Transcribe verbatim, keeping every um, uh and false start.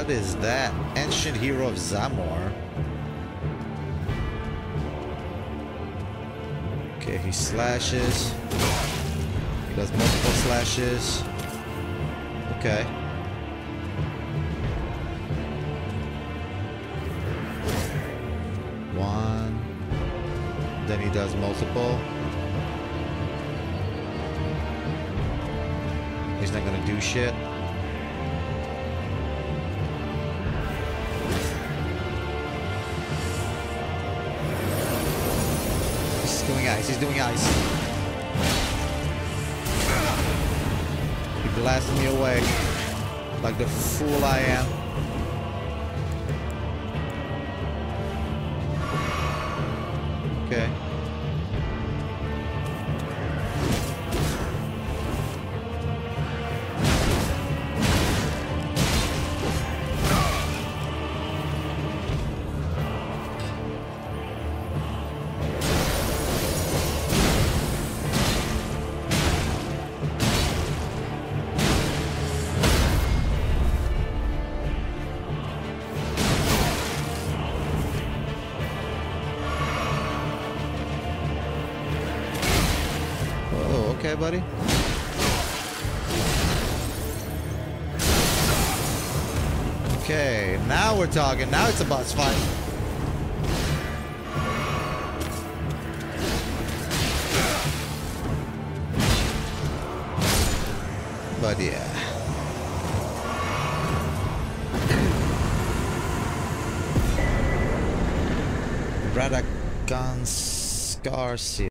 What is that? Ancient Hero of Zamor. Okay, he slashes. He does multiple slashes. Okay. One. Then he does multiple. He's not gonna do shit. He's doing ice. He's doing ice. He blasted me away like the fool I am. Okay. Okay, buddy. Okay, now we're talking. Now it's a boss fight. But yeah. Radagon's Scar Seal.